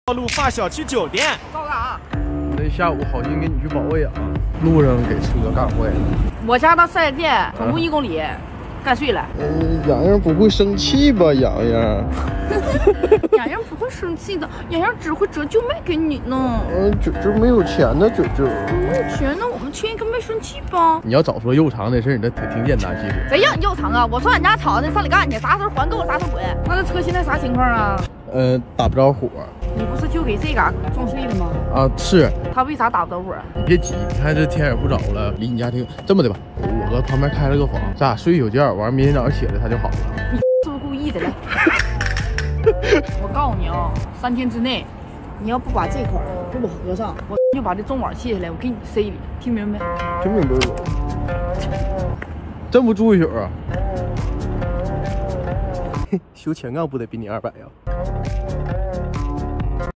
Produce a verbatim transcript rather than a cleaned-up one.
路发小区酒店。 搞干啥？ 这下午好心给你去保个养，路上给车干坏了。 我家到四 S 店总共一公里，干碎了。 嗯，洋洋不会生气吧？洋洋。 洋洋不会生气的，洋洋只会折旧卖给你呢。 嗯，这这没有钱呢，这这。 没有钱呢，我们签一个卖身契吧。 你要早说又长的事儿，那挺挺简单，其实。 谁让你又长啊？我说俺家吵的，上里干去，啥时候还够，啥时候滚。那这车现在啥情况啊？ 呃，打不着火。 你不是就给这嘎撞碎了吗？ 啊，是。 他为啥打不着火？ 你别急，你看这天也不早了，离你家挺这么的吧？我搁旁边开了个房，咱俩睡一宿觉，完明天早上起来他就好了。 你是不是故意的嘞？我告诉你啊，三天之内，你要不把这块给我合上，我就把这中网卸下来，我给你塞里，听明白没？ 听明白了。真不住一宿啊？修前杠不得比你二百呀？